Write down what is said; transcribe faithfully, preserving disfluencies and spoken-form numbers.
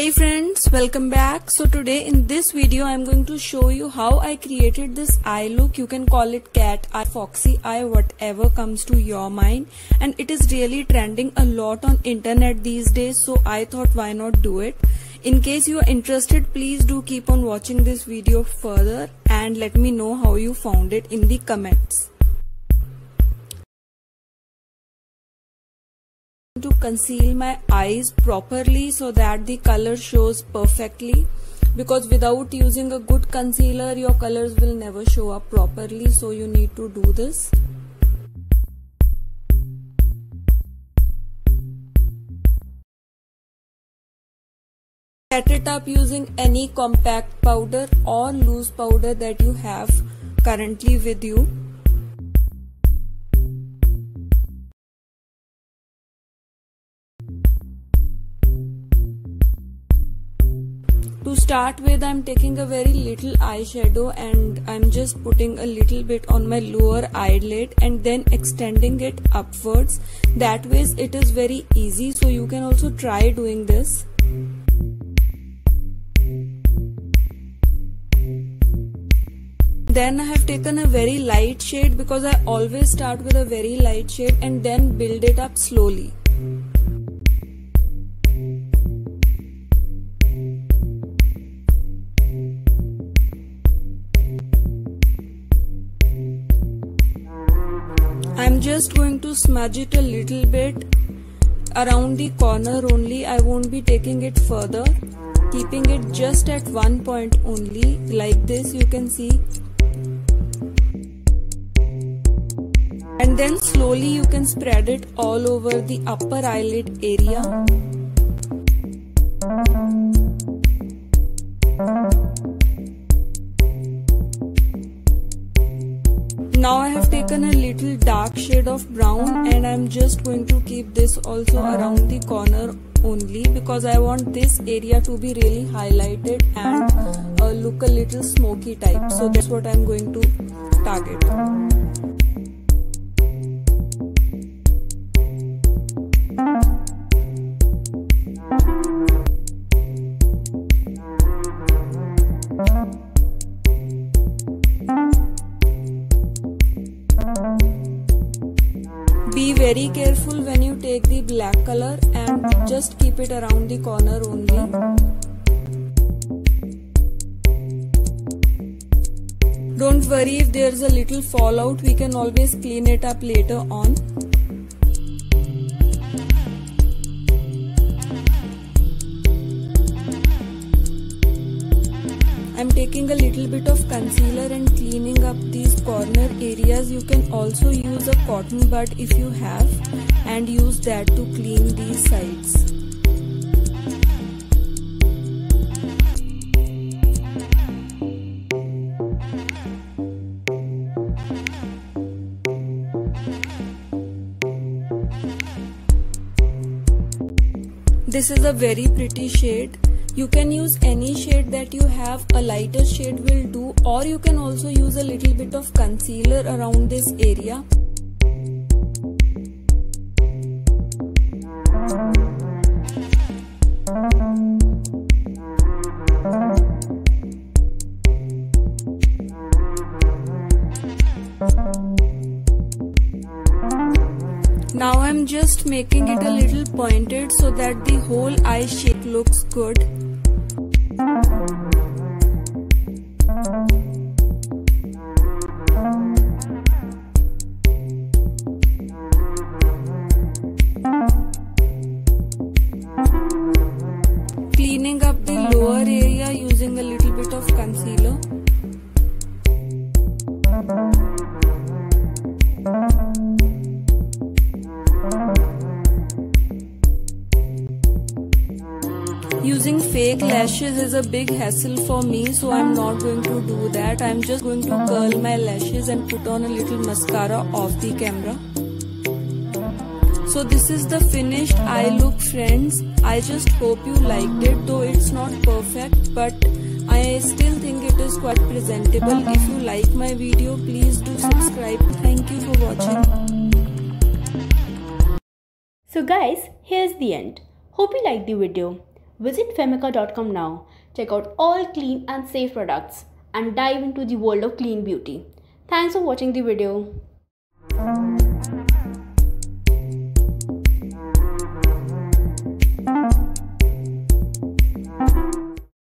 Hey friends, welcome back. So today in this video I am going to show you how I created this eye look. You can call it cat eye, foxy eye, whatever comes to your mind, and it is really trending a lot on internet these days, so I thought why not do it. In case you are interested, please do keep on watching this video further and let me know how you found it in the comments. To conceal my eyes properly so that the color shows perfectly, because without using a good concealer your colors will never show up properly, so you need to do this. Set it up using any compact powder or loose powder that you have currently with you. To start with, I'm taking a very little eyeshadow and I'm just putting a little bit on my lower eyelid and then extending it upwards. That way it is very easy, so you can also try doing this. Then I have taken a very light shade, because I always start with a very light shade and then build it up slowly. I'm just going to smudge it a little bit around the corner only. I won't be taking it further, keeping it just at one point only, like this, you can see. And then slowly you can spread it all over the upper eyelid area. Now I have taken a little dark shade of brown and I'm just going to keep this also around the corner only, because I want this area to be really highlighted and uh, look a little smoky type. So that's what I'm going to target. Be very careful when you take the black color and just keep it around the corner only. Don't worry if there's a little fallout, we can always clean it up later on. I'm taking a little bit of concealer and cleaning up these corner areas. You can also use a cotton bud if you have, and use that to clean these sides. This is a very pretty shade. You can use any shade that you have, a lighter shade will do, or you can also use a little bit of concealer around this area. Now I'm just making it a little pointed so that the whole eye shape looks good. Cleaning up the lower area using a little bit of concealer. Using fake lashes is a big hassle for me, so I'm not going to do that. I'm just going to curl my lashes and put on a little mascara off the camera. So this is the finished eye look, friends. I just hope you liked it, though it's not perfect, but I still think it is quite presentable. If you like my video, please do subscribe. Thank you for watching. So guys, here's the end. Hope you liked the video. Visit Femica dot com now. Check out all clean and safe products and dive into the world of clean beauty. Thanks for watching the video.